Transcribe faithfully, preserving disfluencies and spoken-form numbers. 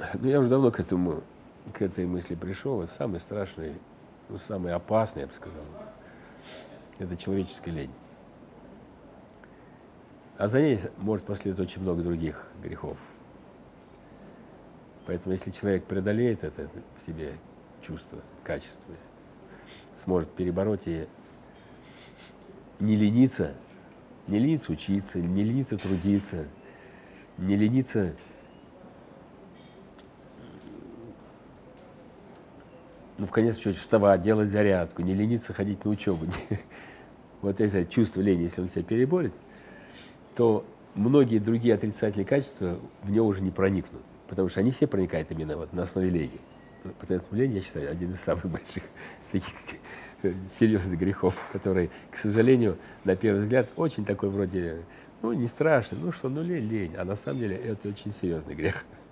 Ну, я уже давно к этому, к этой мысли пришел. Это самый страшный, ну, самый опасный, я бы сказал, это человеческая лень. А за ней может последовать очень много других грехов. Поэтому, если человек преодолеет это, это в себе чувство, качество, сможет перебороть и не лениться, не лениться учиться, не лениться трудиться, не лениться ну, в конец счетов, вставать, делать зарядку, не лениться ходить на учебу. Вот это чувство лени, если он себя переборет, то многие другие отрицательные качества в него уже не проникнут, потому что они все проникают именно вот на основе лени. Поэтому лень, я считаю, один из самых больших таких серьезных грехов, который, к сожалению, на первый взгляд, очень такой вроде, ну, не страшный, ну что, ну лень, лень, а на самом деле это очень серьезный грех.